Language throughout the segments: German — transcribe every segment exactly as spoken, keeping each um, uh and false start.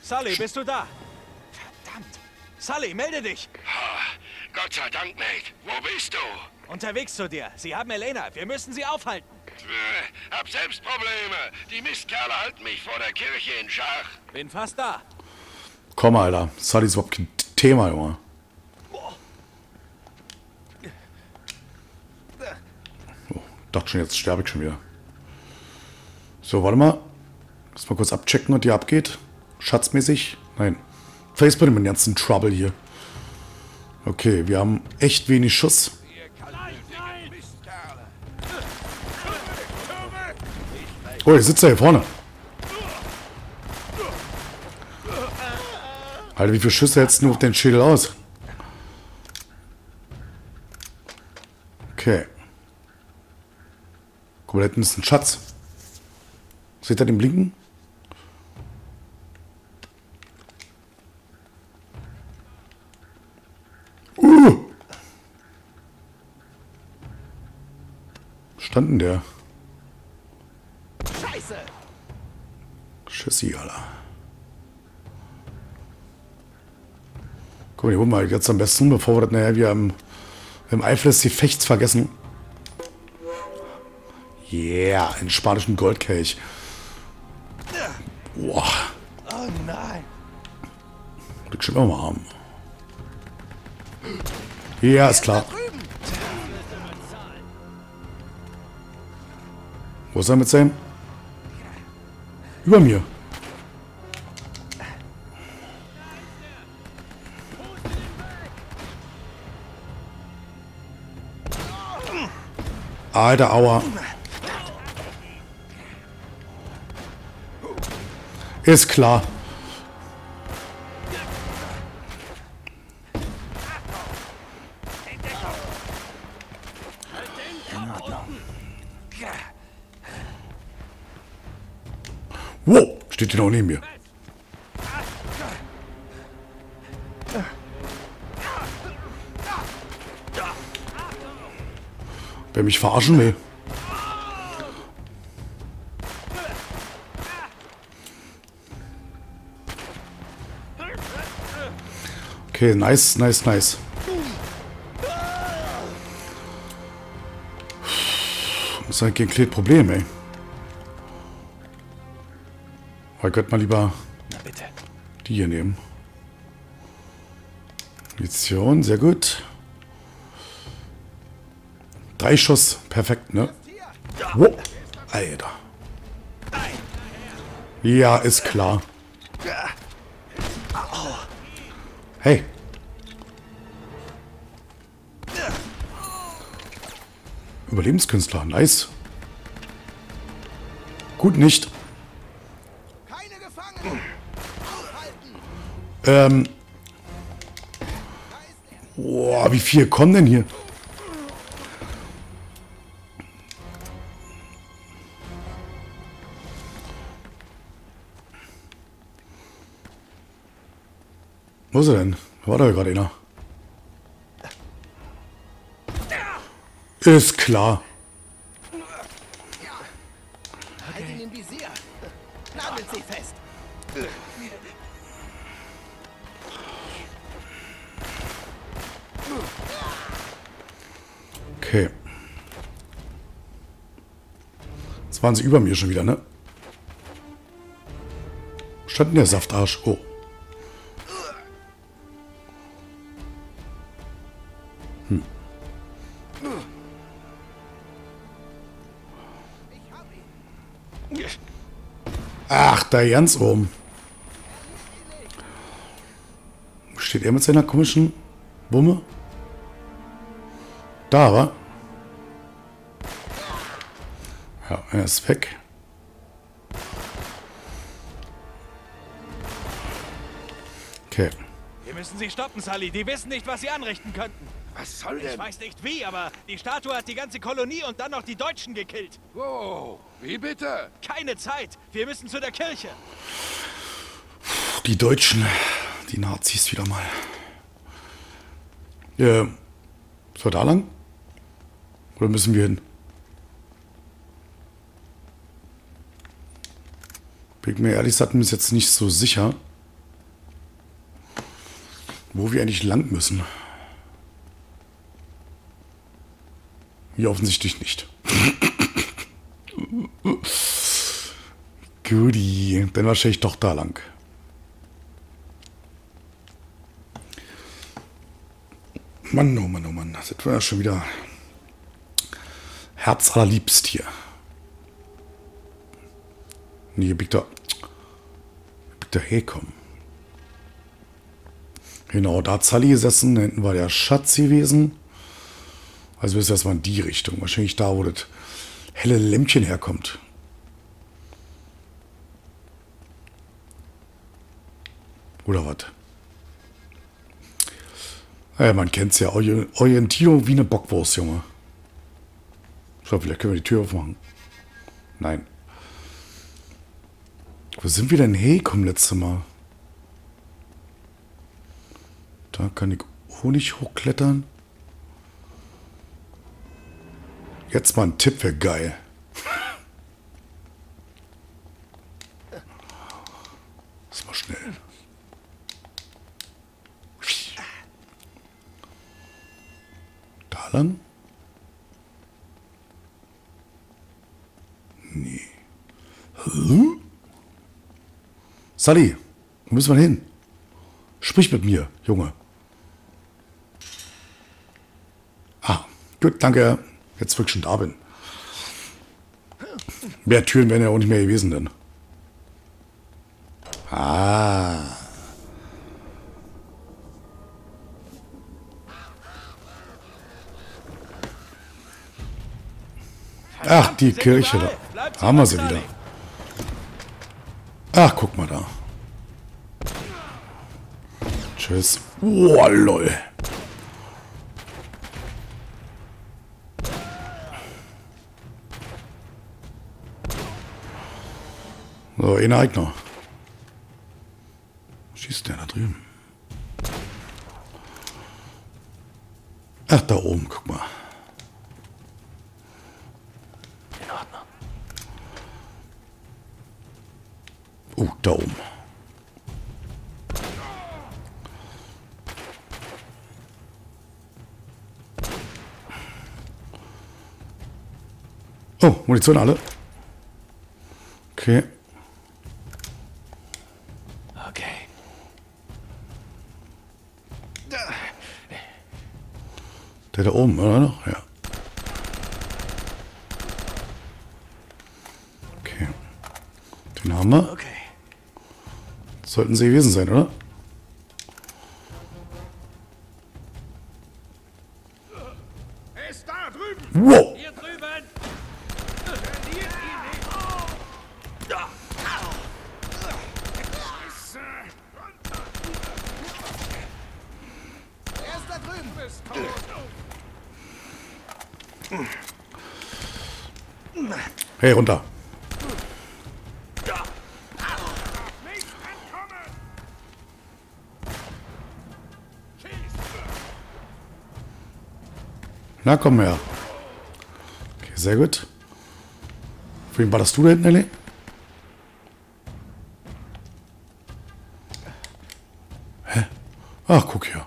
Sully, bist du da? Verdammt! Sully, melde dich! Oh, Gott sei Dank, Mate. Wo bist du? Unterwegs zu dir. Sie haben Elena. Wir müssen sie aufhalten. Äh, hab selbst Probleme. Die Mistkerle halten mich vor der Kirche in Schach. Bin fast da. Komm, Alter. Sully ist überhaupt kein Thema, Junge. Oh, dachte schon, jetzt sterbe ich schon wieder. So, warte mal. Lass mal kurz abchecken, was hier abgeht. Schatzmäßig. Nein. Facebook mit dem ganzen Trouble hier. Okay, wir haben echt wenig Schuss. Oh, ich sitze da hier vorne. Alter, wie viele Schüsse hältst du auf den Schädel aus? Okay. Guck mal, da hinten ist ein Schatz. Seht ihr den blinken? Uh! Standen der? Scheiße! Schissi, Alter. Guck mal, die holen wir jetzt am besten, bevor wir das nachher wieder im, im Eifer des Gefechts vergessen. Yeah, einen spanischen Goldkelch. Boah. Oh nein! Das schon immer mal haben. Ja, ist klar. Wo ist er mit seinem? Über mir. Alter, aua. Ist klar. Wow, steht hier noch neben mir. Wer mich verarschen will. Okay, nice, nice, nice. Das ist eigentlich ein kleines Problem, ey. Aber ich könnte mal lieber die hier nehmen. Munition, sehr gut. Drei Schuss, perfekt, ne? Wow. Alter. Ja, ist klar. Hey. Überlebenskünstler, nice. Gut nicht. Ähm. Boah, wie viel kommen denn hier? Wo ist er denn? War da gerade einer? Ist klar. Halt ihn im Visier. Nagelt sie fest. Okay. Jetzt waren sie über mir schon wieder, ne? Stand denn der Saftarsch? Oh. Hm. Ach, da ganz oben. Wo steht er mit seiner komischen Wumme? Da, wa? Ja, er ist weg. Okay. Wir müssen sie stoppen, Sully. Die wissen nicht, was sie anrichten könnten. Was soll denn? Ich weiß nicht wie, aber die Statue hat die ganze Kolonie und dann noch die Deutschen gekillt. Wow, wie bitte? Keine Zeit. Wir müssen zu der Kirche. Die Deutschen, die Nazis wieder mal. Ja, ist er da lang? Oder müssen wir hin? Bin mir ehrlich gesagt, bin ich jetzt nicht so sicher. Wo wir eigentlich lang müssen. Hier offensichtlich nicht. Goodie. Dann wahrscheinlich doch da lang. Mann, oh Mann, oh Mann. Das war ja schon wieder herzallerliebst hier. Nee, bitte. Bitte herkommen. Genau, da hat Sally gesessen. Da hinten war der Schatz gewesen. Also ist erstmal in die Richtung. Wahrscheinlich da, wo das helle Lämpchen herkommt. Oder was? Ja, man kennt es ja. Orientierung wie eine Bockwurst, Junge. So, vielleicht können wir die Tür aufmachen. Nein. Wo sind wir denn hergekommen letztes Mal? Da kann ich auch nicht hochklettern. Jetzt mal ein Tipp, wäre geil. Das mal schnell. Da lang? Nee. Huh? Sally, wo müssen wir hin? Sprich mit mir, Junge. Ah, gut, danke. Jetzt wirklich schon da bin. Mehr Türen wären ja auch nicht mehr gewesen dann. Ah. Ach, die Kirche da. Haben wir sie wieder. Ach, guck mal da. Tschüss. Oh, lol. So, ein Eigner. Schießt der da drüben? Ach, da oben, guck mal. In Ordnung. Oh, da oben. Oh, Munition alle. Okay. Okay. Der da oben, oder noch? Ja. Okay. Den haben wir. Okay. Sollten sie gewesen sein, oder? Er ist da drüben. Wow! Hier drüben! Er ist da drüben. Bist tot. Hey, runter. Nicht entkommen. Na, komm her. Okay, sehr gut. Für wen war das du da hinten, Ellie? Hä? Ach, guck hier.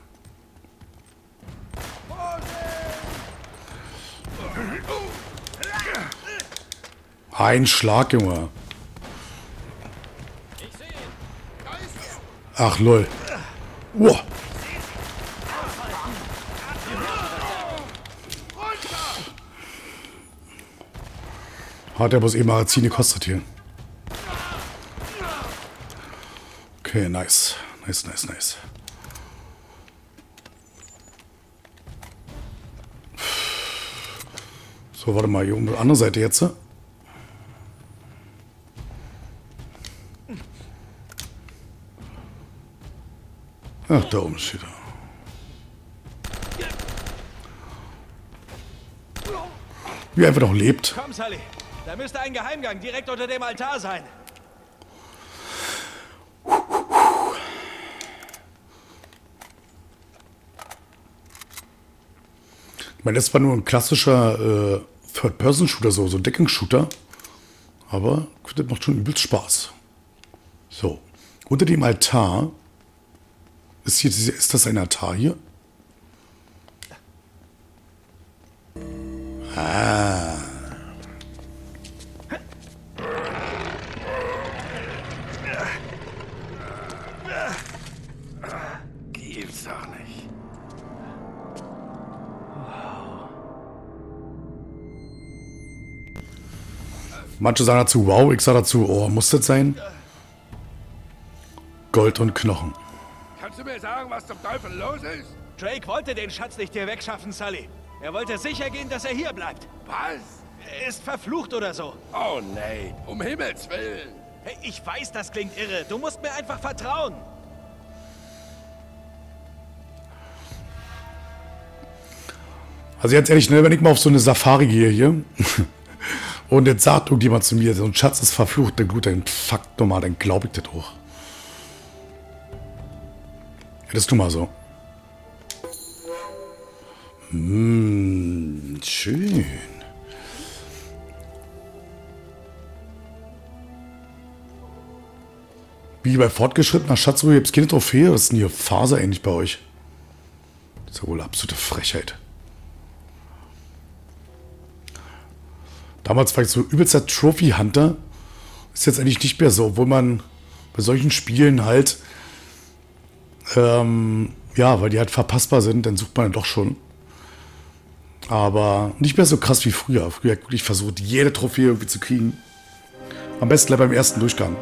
Ein Schlag, Junge. Ach, lol. Wow. Hat er bloß eben Magazine kostet hier. Okay, nice. Nice, nice, nice. So, warte mal, hier um die andere Seite jetzt. Ach, da oben steht er. Wie er einfach noch lebt. Komm, Sally. Da müsste ein Geheimgang direkt unter dem Altar sein. Ich meine, das war nur ein klassischer äh, Third-Person-Shooter, so, so ein Deckungsshooter. Aber das macht schon übelst Spaß. So, unter dem Altar Ist, hier, ist das ein Altar hier? Ah. Gibt's doch nicht. Manche sagen dazu, wow, ich sage dazu, oh, muss das sein? Gold und Knochen. Kannst du mir sagen, was zum Teufel los ist? Drake wollte den Schatz nicht hier wegschaffen, Sully. Er wollte sicher gehen, dass er hier bleibt. Was? Er ist verflucht oder so. Oh nee, um Himmels Willen. Hey, ich weiß, das klingt irre. Du musst mir einfach vertrauen. Also jetzt ehrlich, ne, wenn ich mal auf so eine Safari gehe hier und jetzt sagt irgendjemand zu mir, so ein Schatz ist verflucht, dann gut, dann fuck nochmal, dann glaube ich das auch. Hättest du mal so. Hm, schön. Wie bei fortgeschrittener Schatzruhe gibt es keine Trophäe. Was ist denn hier Phase eigentlich bei euch? Das ist ja wohl absolute Frechheit. Damals war ich so übelster Trophy-Hunter. Ist jetzt eigentlich nicht mehr so, obwohl man bei solchen Spielen halt, ähm, ja, weil die halt verpassbar sind, dann sucht man dann doch schon. Aber nicht mehr so krass wie früher. Früher habe ich wirklich versucht, jede Trophäe irgendwie zu kriegen. Am besten gleich beim ersten Durchgang.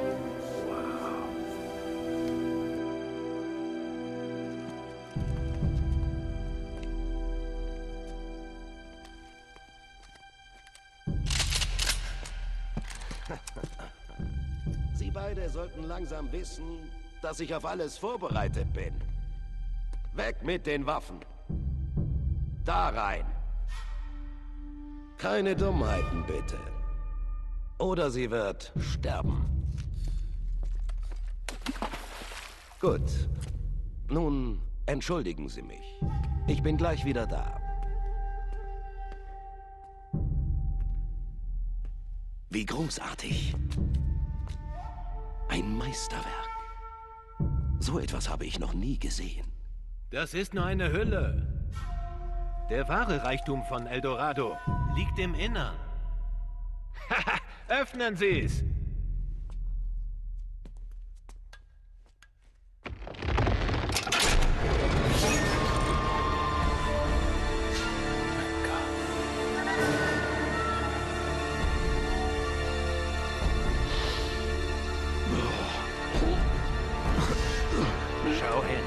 Sie beide sollten langsam wissen, dass ich auf alles vorbereitet bin. Weg mit den Waffen. Da rein. Keine Dummheiten, bitte. Oder sie wird sterben. Gut. Nun, entschuldigen Sie mich. Ich bin gleich wieder da. Wie großartig. Ein Meisterwerk. So etwas habe ich noch nie gesehen. Das ist nur eine Hülle. Der wahre Reichtum von Eldorado liegt im Innern. Haha, öffnen Sie es! Schau hin.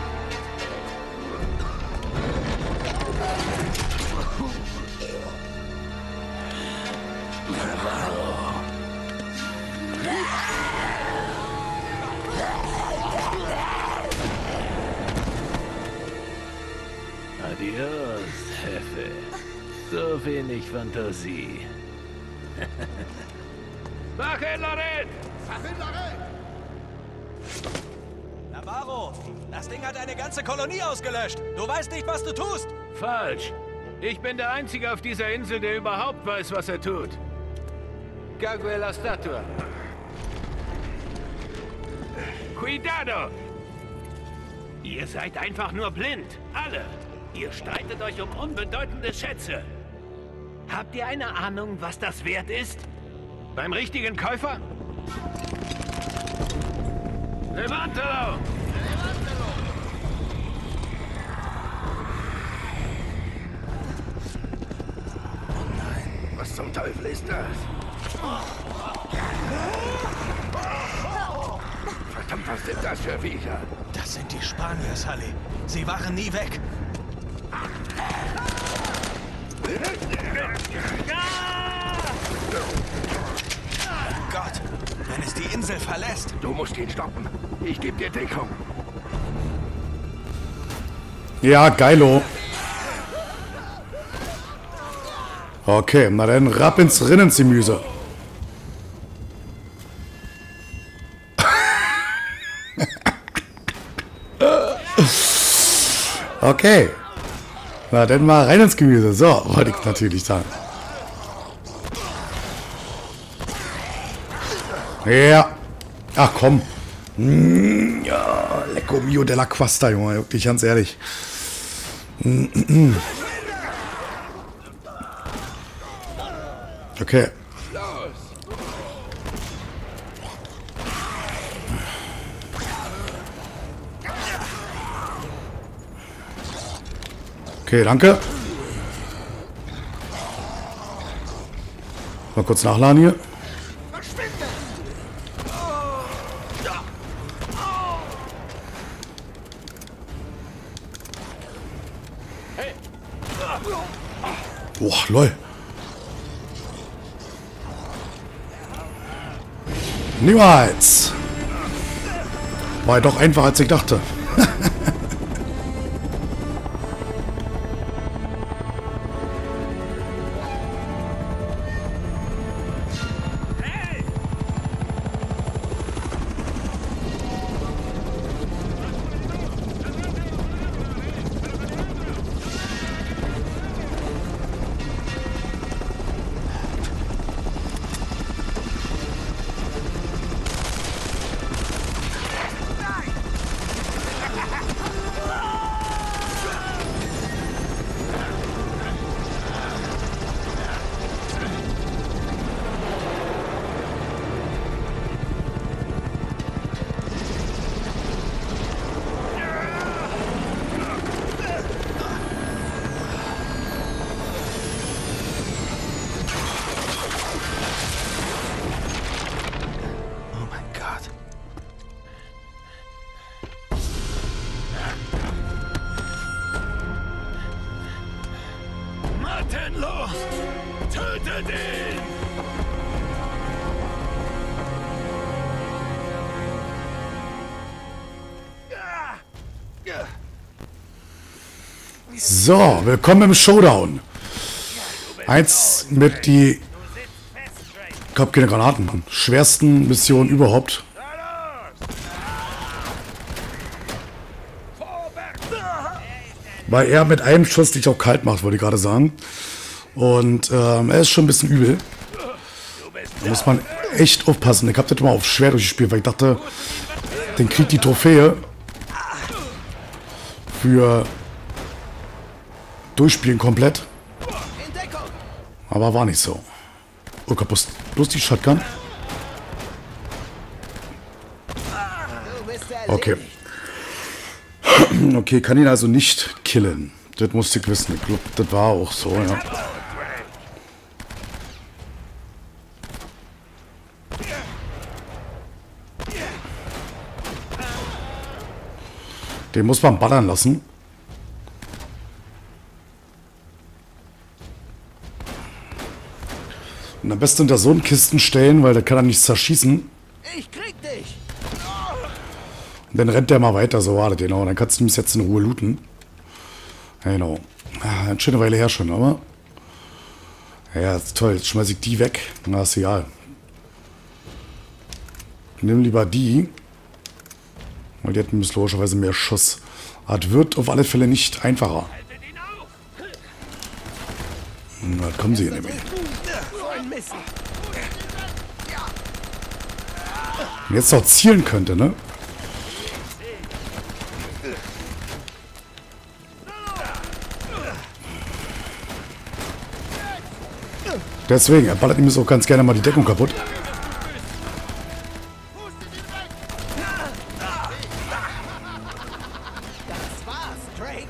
Adios, Jefe. So wenig Fantasie. Wache, Lorette! Navarro, das Ding hat eine ganze Kolonie ausgelöscht. Du weißt nicht, was du tust. Falsch. Ich bin der Einzige auf dieser Insel, der überhaupt weiß, was er tut. Cague la Statua. Cuidado! Ihr seid einfach nur blind. Alle. Ihr streitet euch um unbedeutende Schätze. Habt ihr eine Ahnung, was das wert ist? Beim richtigen Käufer? Levantelo! Was zum Teufel ist das? Verdammt, was sind das für Viecher? Das sind die Spanier, Sully. Sie waren nie weg. Oh Gott, wenn es die Insel verlässt. Du musst ihn stoppen. Ich gebe dir Deckung. Ja, geilo. Okay, na dann rapp ins Rinnengemüse. Okay. Na dann mal rein ins Gemüse. So, wollte ich natürlich sagen. Ja. Ach komm. Mm, ja, lecco mio della Quasta, Junge. Wirklich, ganz ehrlich. Mm, mm, mm. Okay. Okay, danke. Mal kurz nachladen hier. Boah, lol. Niemals. War ja doch einfacher, als ich dachte. Los! Töte den! So, willkommen im Showdown. Eins mit die... Ich hab keine Granaten, Mann. Schwersten Mission überhaupt. Weil er mit einem Schuss dich auch kalt macht, wollte ich gerade sagen. Und ähm, er ist schon ein bisschen übel. Da muss man echt aufpassen. Ich hab das mal auf schwer durchgespielt, weil ich dachte, den kriegt die Trophäe für Durchspielen komplett. Aber war nicht so. Oh, bloß, bloß die Shotgun. Okay. Okay, kann ihn also nicht killen. Das musste ich wissen. Ich glaube, das war auch so, ja. Den muss man ballern lassen. Und am besten unter so einen Kisten stellen, weil da kann er nichts zerschießen. Ich krieg dich! Und dann rennt der mal weiter, so war das genau. Dann kannst du mich jetzt in Ruhe looten. Genau. Ah, eine schöne Weile her schon, aber... Ja, ist toll. Jetzt schmeiß ich die weg. Na, ist egal. Nimm lieber die. Weil die hatten logischerweise mehr Schuss. Das wird auf alle Fälle nicht einfacher. Na, kommen sie hier nämlich. Und jetzt noch zielen könnte, ne? Deswegen, er ballert ihm so ganz gerne mal die Deckung kaputt. Das war's, Drake.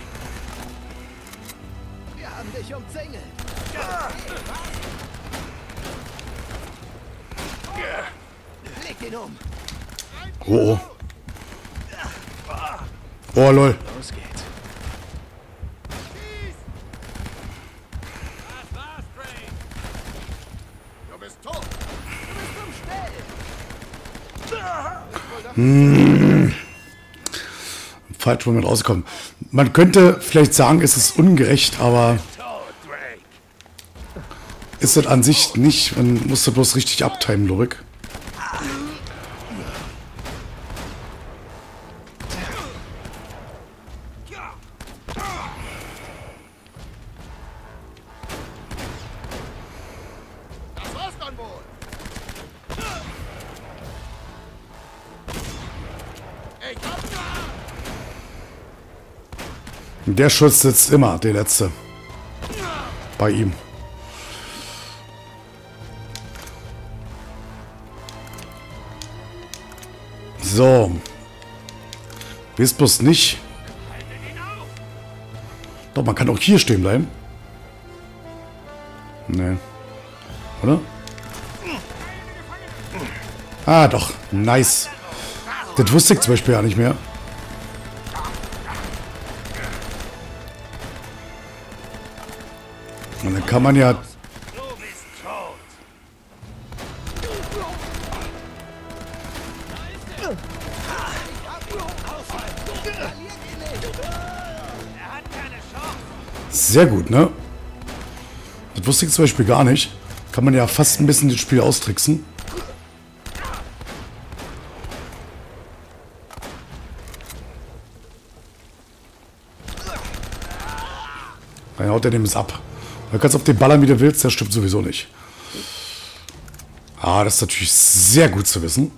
Wir haben dich umzingelt. Leg ihn um. Oh, oh. Oh, lol. Los geht's. Du bist tot. Du bist zum Stellen. Hm. Falsch, wo wir rauskommen. Man könnte vielleicht sagen, es ist ungerecht, aber ist das an sich nicht. Man muss das bloß richtig abtimen, Lorik. Das war's dann wohl. Der Schuss sitzt immer, der letzte. Bei ihm. So. Wisst bloß nicht. Doch, man kann auch hier stehen bleiben. Nee. Oder? Ah, doch. Nice. Das wusste ich zum Beispiel ja nicht mehr. Und dann kann man ja... Sehr gut, ne? Das wusste ich zum Beispiel gar nicht. Kann man ja fast ein bisschen das Spiel austricksen. Dann haut er dem es ab. Du kannst auf den ballern, wie du willst, der stimmt sowieso nicht. Ah, das ist natürlich sehr gut zu wissen.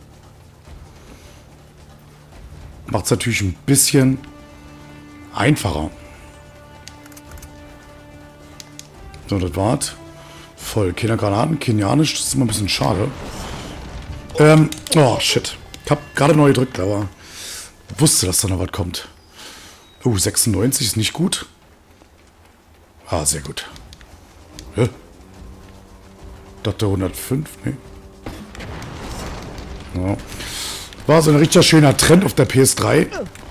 Macht es natürlich ein bisschen einfacher. So, das war's. Voll. Keine Granaten, kenianisch, das ist immer ein bisschen schade. Ähm, oh, shit. Ich hab gerade neu gedrückt, aber wusste, dass da noch was kommt. Oh, sechsundneunzig ist nicht gut. Ah, sehr gut. Hä? Dachte hundertfünf, ne? Ja. War so ein richtig schöner Trend auf der P S drei.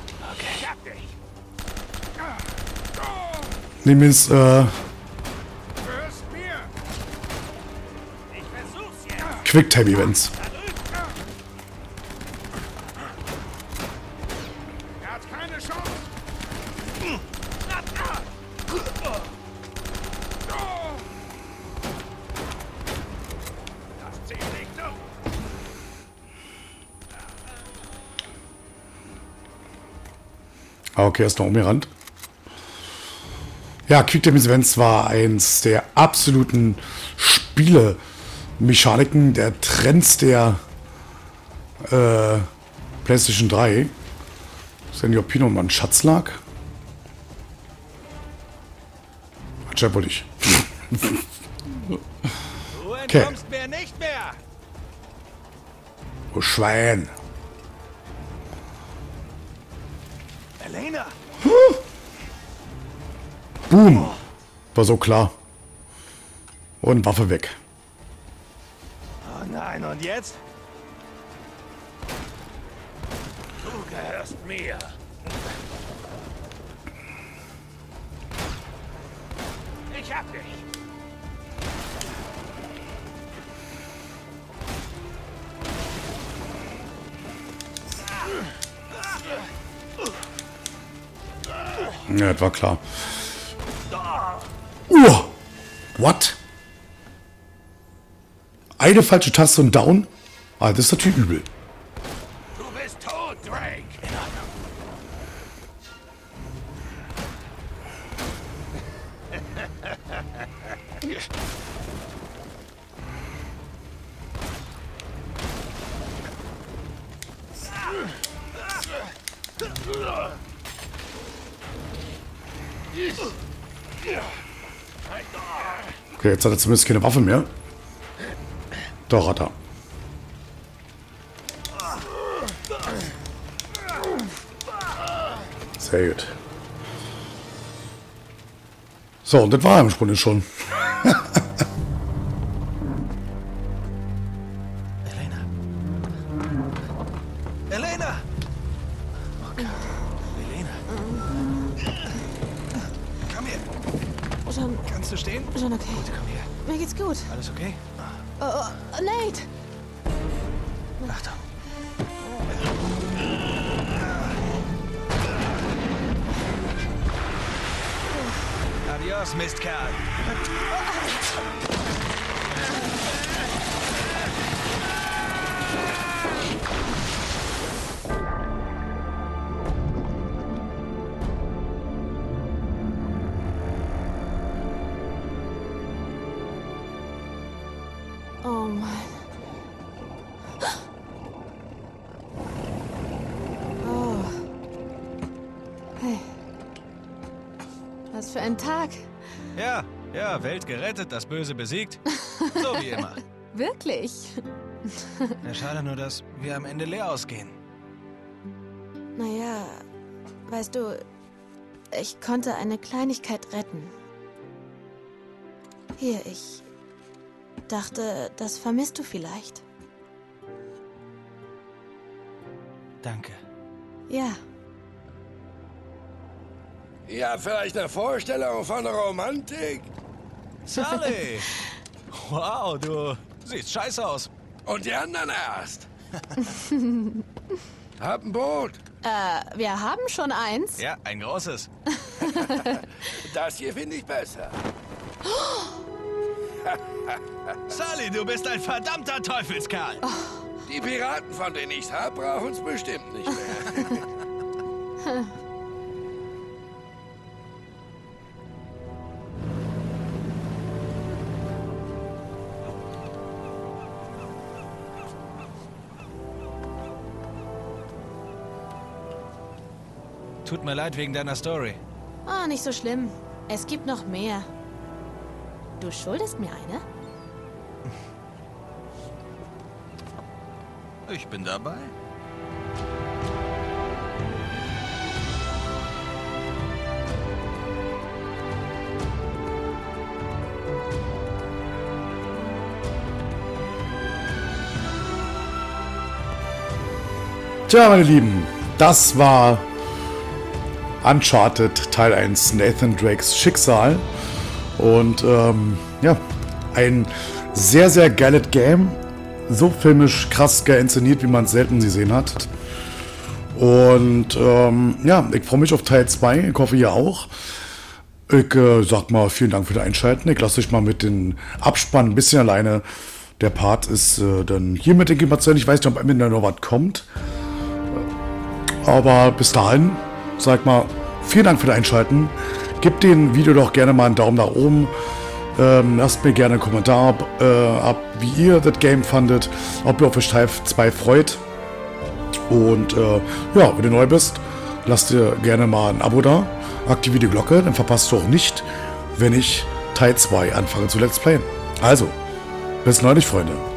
Nämlich, äh... Quicktime-Events. Ah, okay, er ist noch umgerannt. Ja, Quicktime Events war eins der absoluten Spiele-Mechaniken, der Trends der äh, PlayStation drei. Ist ja nicht, ob Pino mal ein Schatz lag? Anscheinend wohl nicht. Du entkommst mir nicht mehr! Oh, Schwein! Elena! Boom! War so klar. Und Waffe weg. Oh nein, und jetzt? Du gehörst mir. Ich hab dich. Ja, das war klar. Uh, what? Eine falsche Taste und down? Ah, das ist natürlich übel. Du bist tot, Drake. Okay, jetzt hat er zumindest keine Waffe mehr. Doch, hat er. Sehr gut. So, und das war im Grunde schon. Elena. Elena! Okay. Elena. Komm her. Schon, Kannst du stehen? schon okay. Gut, komm her. Mir geht's gut. Alles okay? Oh, oh, Nate! Achtung. Adios, Mistkerl. Oh Mann. Oh. Hey. Was für ein Tag. Ja, ja, Welt gerettet, das Böse besiegt. So wie immer. Wirklich? Ja, schade nur, dass wir am Ende leer ausgehen. Naja, weißt du, ich konnte eine Kleinigkeit retten. Hier, ich dachte, das vermisst du vielleicht. Danke. Ja. Ja, vielleicht eine Vorstellung von Romantik? Sully! Wow, du siehst scheiße aus. Und die anderen erst. Hab ein Boot. Äh, wir haben schon eins. Ja, ein großes. Das hier finde ich besser. Sully, du bist ein verdammter Teufelskerl. Oh. Die Piraten, von denen ich's hab, brauchen's bestimmt nicht mehr. Tut mir leid wegen deiner Story. Oh, nicht so schlimm. Es gibt noch mehr. Du schuldest mir eine? Ich bin dabei. Tja, meine Lieben, das war Uncharted Teil eins, Nathan Drakes Schicksal. Und ähm, ja, ein sehr, sehr geiles Game. So filmisch krass geil inszeniert, wie man es selten gesehen hat. Und ähm, ja, ich freue mich auf Teil zwei. Ich hoffe, ihr auch. Ich äh, sag mal vielen Dank für das Einschalten. Ich lasse euch mal mit dem Abspann ein bisschen alleine. Der Part ist äh, dann hiermit, denke ich mal, zu Ende. Ich weiß nicht, ob am Ende noch was kommt. Aber bis dahin, sag mal, vielen Dank für das Einschalten. Gebt dem Video doch gerne mal einen Daumen nach oben. Ähm, lasst mir gerne einen Kommentar ab, äh, ab, wie ihr das Game fandet. Ob ihr auf Teil zwei freut. Und äh, ja, wenn du neu bist, lasst dir gerne mal ein Abo da. Aktiviere die Glocke, dann verpasst du auch nicht, wenn ich Teil zwei anfange zu Let's Playen. Also, bis neulich, Freunde.